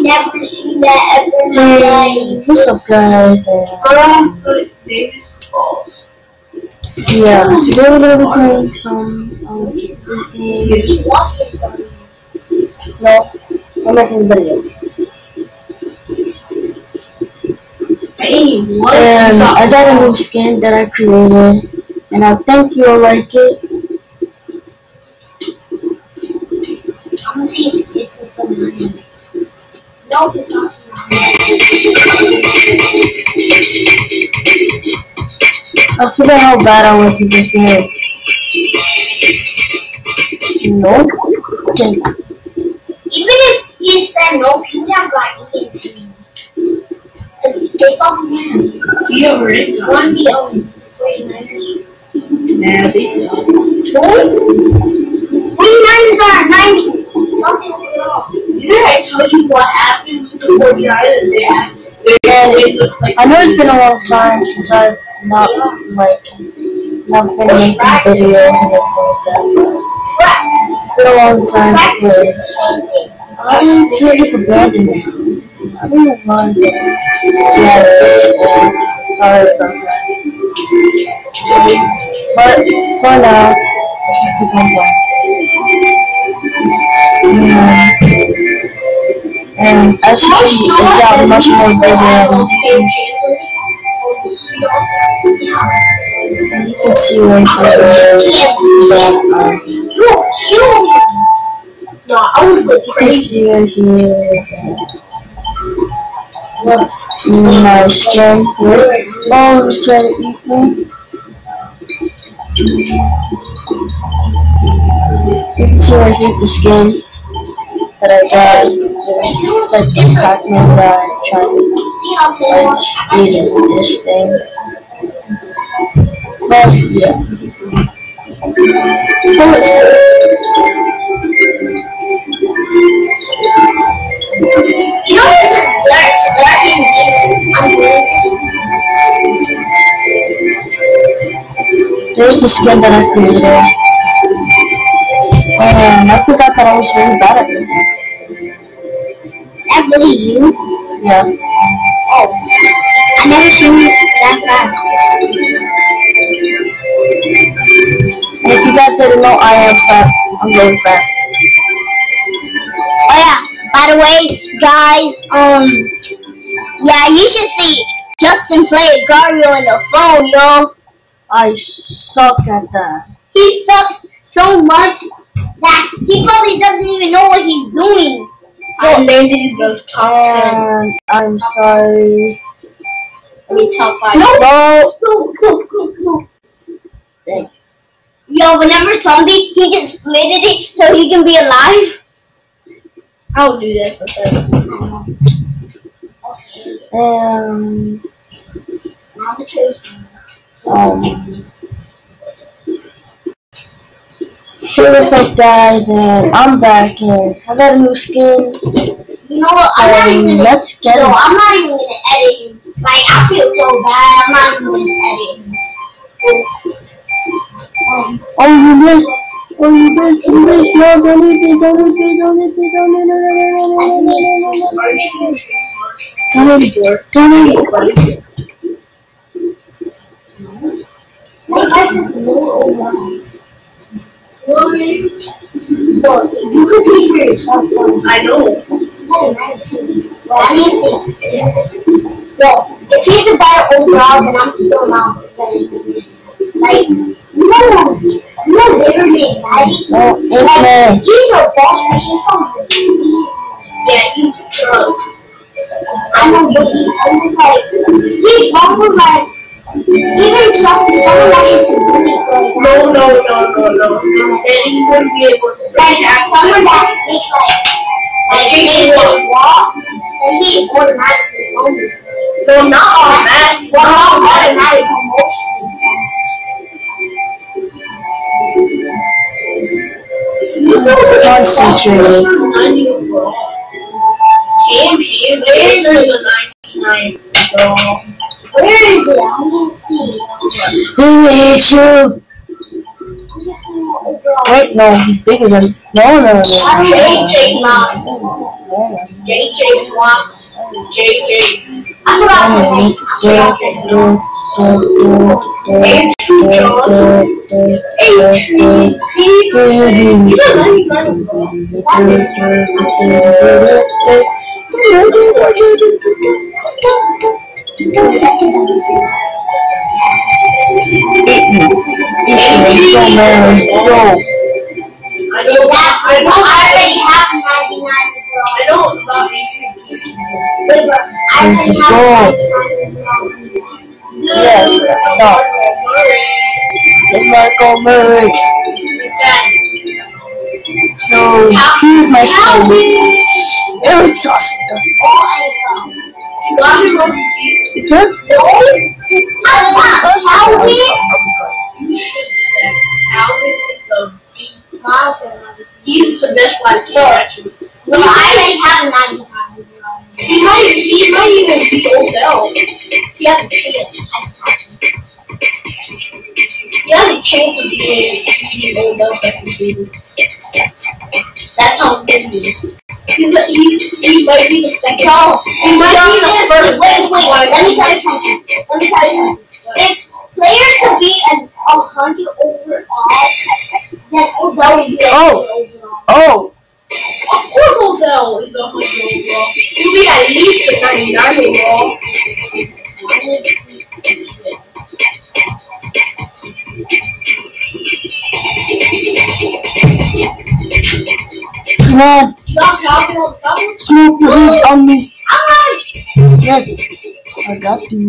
never seen that ever in my life. What's up, guys? From Davis Falls. Yeah, today we're gonna be playing some of this game. You watched it. No, I'm making a video. Hey, what? And I got a new skin that I created, and I think you'll like it. I'm gonna see if it's a banana. Nope, it's not. I forgot how bad I was in this game. Nope. Okay. Even if you said no, you would have got eaten. They fucking have. You already got One be on the 49ers. Nah, they suck. Who? 49ers are 90. Something wrong. Didn't I tell you what happened with the 49ers? It looks like I know it's been a long time since I've not been making videos and everything like that, but it's been a long time because I'm too ready for banding it. I don't know why, but yeah, I did, and sorry about that. But for now, let's just keep on going. And as you can see, it got much more bigger. And you can see right here that No, I would go you can crazy. see right here that my skin will try to eat me. You can see right here the skin that I got. It's like the Pac-Man guy trying to See how eat this thing. But yeah. Oh, it's good. You know there's a certain reason I'm doing this? There's the skin that I created. And I forgot that I was really bad at this game. That really you? Yeah. Oh. I never seen you that fast. And if you guys didn't know, I am fat. I'm really fat. Oh yeah, by the way, guys, yeah, you should see Justin play Gario in the phone, yo. I suck at that. He sucks so much that he probably doesn't even know what he's doing. I named it the top 10. And I'm sorry. I mean, top 5. No. No. Thank you. Yo, whenever somebody, he just splitted it so he can be alive. I'll do that sometimes. Now the truth. Hey, what's up, guys? And I'm back, and I got a new skin. You know what? So let's get it. I'm not even gonna edit him. Like, I feel so bad. I'm not even gonna edit him. Oh, you missed. Oh, you missed. You missed. No, don't leave me. Don't leave me. Don't leave me. Don't leave me. Don't leave me. Don't leave me. My license is low over. Look, you can see for yourself. I know. Well, I need to see. Well, if he's a better overall, then I'm still not better. Like, no, literally, Maddie. Oh, it's me. He's a boss, but he's from Belize. Yeah, he's drunk. I know, but he's like, he's from like, even someone like it's really good. No. And he wouldn't be able to Like, someone that makes things like walk, then he automatically phone you. No, not automatic. Well, not automatic, but mostly. Concentrate. There's a 99. Where is it? I didn't see. Who hit you? I just see what overall. What? No, he's bigger than. No. Jake Miles. JJ Watts. JJ. I forgot her name. Andrew Johnson. Adrian Peterson. You don't know you got him wrong. I already have 99 as well. I know about Adrian Peterson. Wait, but I already have 99 as well. Yes, stop. It's Michael Murray. Exactly. So here's my story. It's awesome, doesn't Oh, You got him on your team. it? It does. Calvin? You should do that. Calvin is a beast. Malcolm. He's the best wide receiver, actually. No, I already have 99 as well. He might even be Odell. He has a chance. He has a chance of being Odell second season. That's how good he is. He might be the second. No, He might be the first. Wait, let me tell you something. If players could be 100 overall, then Odell would be 100 overall. Oh, Of course Odell is 100 overall. He'll be at least a 99 overall. come on. You got Calvin on the Cowboys? Smoke the heat on me. Yes, I got you.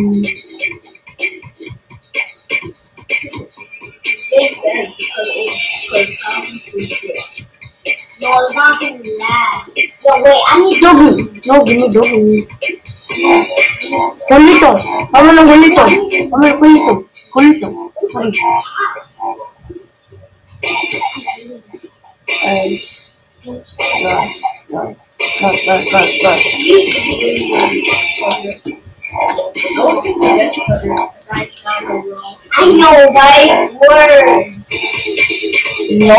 Makes sense because Calvin's pretty good. No, it's not gonna be that. No, wait, I need Doggy. No, give me doggy. Colito. Vámonos, Colito. Vámonos, Colito. Colito. No. I know, right? Word. No.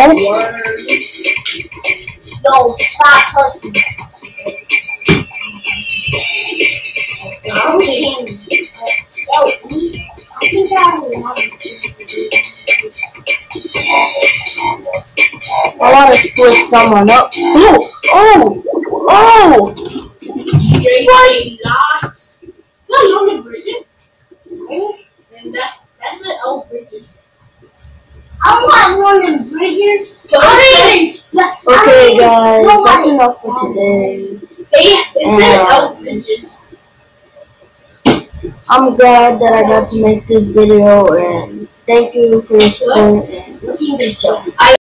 No, stop touching. Yo, I think that will happen. I want to split someone up. Oh! What? Lots. No, London Bridges. And that's it. Oh, Bridges. I don't want London Bridges. Okay, guys, that's enough for today. Is it Elk Bridges? I'm glad that I got to make this video, and thank you for your support, and peace out.